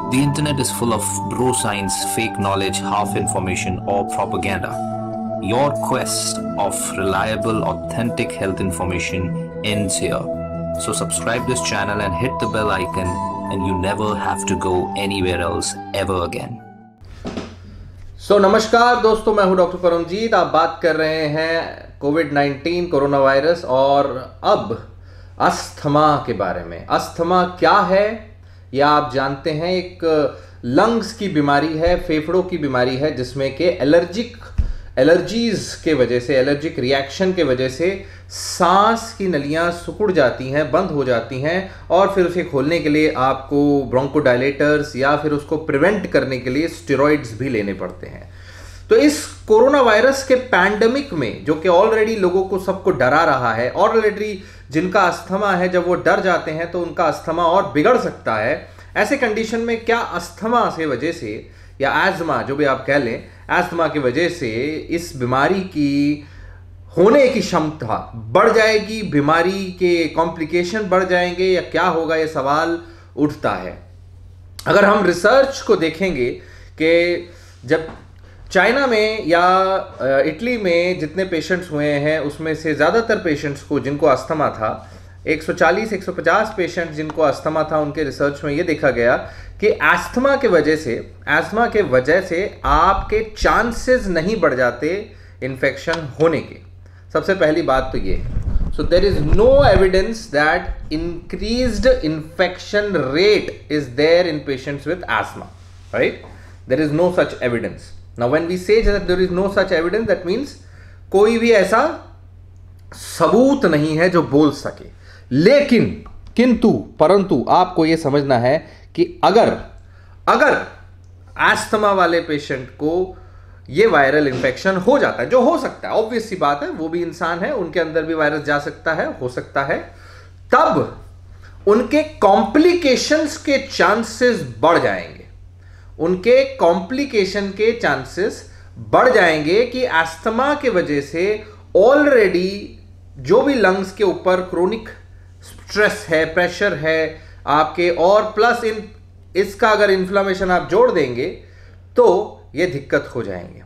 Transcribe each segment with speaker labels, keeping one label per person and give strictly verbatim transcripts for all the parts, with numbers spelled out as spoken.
Speaker 1: The internet is full of bro science, fake knowledge, half information, or propaganda. Your quest of reliable, authentic health information ends here. So subscribe this channel and hit the bell icon, and you never have to go anywhere else ever again.
Speaker 2: So so, नमस्कार दोस्तों, मैं हूं doctor Paramjit. आप बात कर रहे हैं Covid nineteen corona virus और अब अस्थमा के बारे में। अस्थमा क्या है या आप जानते हैं, एक लंग्स की बीमारी है, फेफड़ों की बीमारी है, जिसमें के एलर्जिक एलर्जीज के वजह से, एलर्जिक रिएक्शन के वजह से सांस की नलियां सिकुड़ जाती हैं, बंद हो जाती हैं और फिर उसे खोलने के लिए आपको ब्रोंकोडायलेटर्स या फिर उसको प्रिवेंट करने के लिए स्टेरॉइड्स भी लेने पड़ते हैं। तो इस कोरोना वायरस के पैंडेमिक में, जो कि ऑलरेडी लोगों को सबको डरा रहा है, ऑलरेडी जिनका अस्थमा है जब वो डर जाते हैं तो उनका अस्थमा और बिगड़ सकता है। ऐसे कंडीशन में क्या अस्थमा से वजह से या एस्थमा, जो भी आप कह लें, एस्थमा की वजह से इस बीमारी की होने की क्षमता बढ़ जाएगी, बीमारी के कॉम्प्लिकेशन बढ़ जाएंगे या क्या होगा, ये सवाल उठता है। अगर हम रिसर्च को देखेंगे कि जब चाइना में या इटली में जितने पेशेंट्स हुए हैं उसमें से ज़्यादातर पेशेंट्स को जिनको अस्थमा था, एक सौ चालीस एक सौ पचास पेशेंट जिनको अस्थमा था, उनके रिसर्च में ये देखा गया कि अस्थमा के वजह से अस्थमा के वजह से आपके चांसेस नहीं बढ़ जाते इन्फेक्शन होने के। सबसे पहली बात तो ये है, so there is no evidence that increased infection rate is there in patients with asthma, right? There is no such evidence. Now when we say that there is no such evidence, that means कोई भी ऐसा सबूत नहीं है जो बोल सके। लेकिन किंतु परंतु आपको यह समझना है कि अगर अगर अस्थमा वाले पेशेंट को ये वायरल इंफेक्शन हो जाता है, जो हो सकता है, ऑब्वियस सी बात है, वो भी इंसान है, उनके अंदर भी वायरस जा सकता है, हो सकता है, तब उनके कॉम्प्लिकेशंस के चांसेस बढ़ जाएंगे। उनके कॉम्प्लिकेशन के चांसेस बढ़ जाएंगे कि अस्थमा के वजह से ऑलरेडी जो भी लंग्स के ऊपर क्रोनिक स्ट्रेस है, प्रेशर है आपके, और प्लस इन इसका अगर इन्फ्लामेशन आप जोड़ देंगे तो ये दिक्कत हो जाएंगे।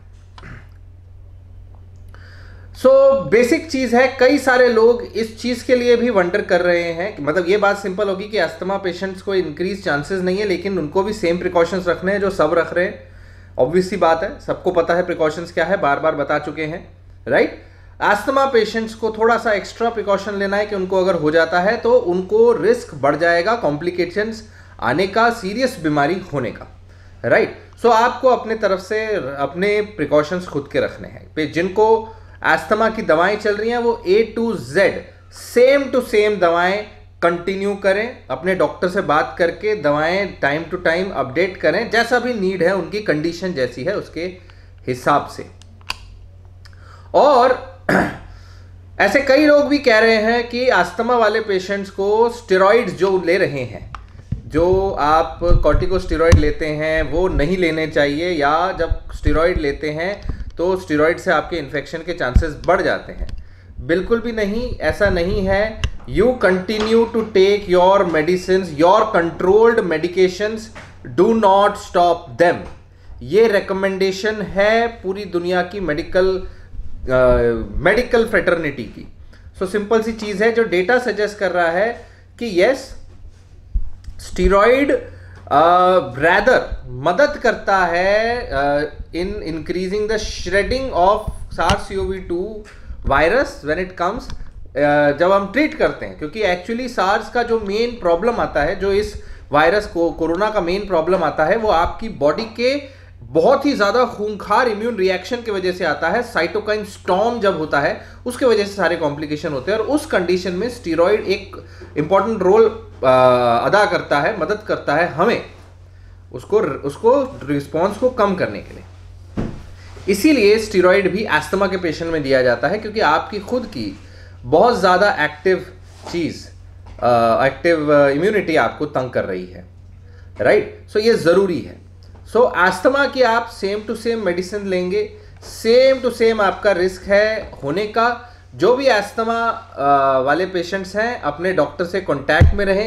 Speaker 2: सो so, बेसिक चीज है, कई सारे लोग इस चीज के लिए भी वंडर कर रहे हैं कि मतलब ये बात सिंपल होगी कि अस्थमा पेशेंट्स को इंक्रीज चांसेस नहीं है, लेकिन उनको भी सेम प्रिकॉशंस रखने हैं जो सब रख रहे हैं। ऑब्वियस सी बात है, सबको पता है प्रिकॉशंस क्या है, बार बार बता चुके हैं, राइट? अस्थमा पेशेंट्स को थोड़ा सा एक्स्ट्रा प्रिकॉशन लेना है कि उनको अगर हो जाता है तो उनको रिस्क बढ़ जाएगा कॉम्प्लिकेशंस आने का, सीरियस बीमारी होने का, राइट? सो so, आपको अपने तरफ से अपने प्रिकॉशंस खुद के रखने हैं। जिनको अस्थमा की दवाएं चल रही हैं वो A to Z same to same दवाएं कंटिन्यू करें, अपने डॉक्टर से बात करके दवाएं टाइम टू टाइम अपडेट करें, जैसा भी नीड है, उनकी कंडीशन जैसी है उसके हिसाब से। और ऐसे कई लोग भी कह रहे हैं कि अस्थमा वाले पेशेंट्स को स्टेरॉइड्स जो ले रहे हैं, जो आप कॉर्टिकोस्टेरॉइड लेते हैं, वो नहीं लेने चाहिए, या जब स्टेरॉइड लेते हैं तो स्टेरॉइड से आपके इन्फेक्शन के चांसेस बढ़ जाते हैं। बिल्कुल भी नहीं, ऐसा नहीं है। You continue to take your medicine, your controlled medications, do not stop them. ये रिकमेंडेशन है पूरी दुनिया की मेडिकल मेडिकल फ्रेटर्निटी की। सो सिंपल सी चीज है, जो डेटा सजेस्ट कर रहा है कि यस, स्टीरॉइड रैदर मदद करता है in increasing the shredding of SARS C O V two virus when it comes, जब हम ट्रीट करते हैं, क्योंकि एक्चुअली सार्स का जो मेन प्रॉब्लम आता है, जो इस वायरस को कोरोना का मेन प्रॉब्लम आता है, वो आपकी बॉडी के बहुत ही ज्यादा खूंखार इम्यून रिएक्शन की वजह से आता है। साइटोकाइन स्टॉर्म जब होता है उसके वजह से सारे कॉम्प्लिकेशन होते हैं, और उस कंडीशन में स्टीरॉइड एक इंपॉर्टेंट रोल अदा करता है, मदद करता है हमें उसको उसको रिस्पॉन्स को कम करने के लिए। इसीलिए स्टीरॉइड भी अस्थमा के पेशेंट में दिया जाता है, क्योंकि आपकी खुद की बहुत ज़्यादा एक्टिव चीज़, एक्टिव इम्यूनिटी आपको तंग कर रही है, राइट? सो ये ज़रूरी है। सो so, अस्थमा की आप सेम टू सेम मेडिसिन लेंगे, सेम टू सेम आपका रिस्क है होने का। जो भी अस्थमा वाले पेशेंट्स हैं अपने डॉक्टर से कांटेक्ट में रहें,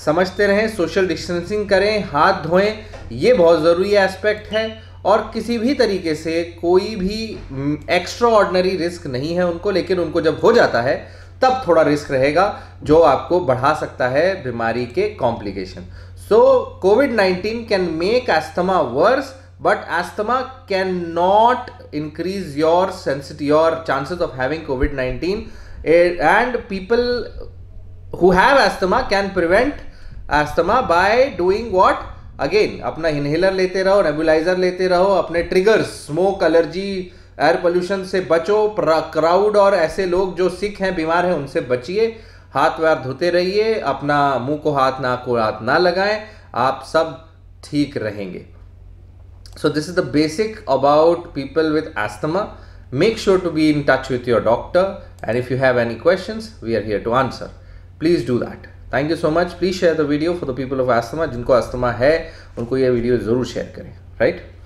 Speaker 2: समझते रहें, सोशल डिस्टेंसिंग करें, हाथ धोएं, ये बहुत ज़रूरी एस्पेक्ट है। और किसी भी तरीके से कोई भी एक्स्ट्रा ऑर्डिनरी रिस्क नहीं है उनको, लेकिन उनको जब हो जाता है तब थोड़ा रिस्क रहेगा जो आपको बढ़ा सकता है बीमारी के complication. So covid nineteen can make asthma worse, but asthma can not increase your sensitivity, your chances of having COVID nineteen, and people who have asthma can prevent asthma by doing what? Again, अपना inhaler लेते रहो, nebuliser लेते रहो, अपने triggers, smoke, allergy, air pollution से बचो, crowd और ऐसे लोग जो सिक हैं, बीमार हैं, उनसे बचिए, हाथ वार धोते रहिए, अपना मुंह को हाथ, नाक को हाथ ना लगाएं, आप सब ठीक रहेंगे। So this is the basic about people with asthma. Make sure to be in touch with your doctor, and if you have any questions, we are here to answer. Please do that. Thank you so much. Please share the video for the people of asthma. जिनको asthma है उनको ये video ज़रूर share करें, right?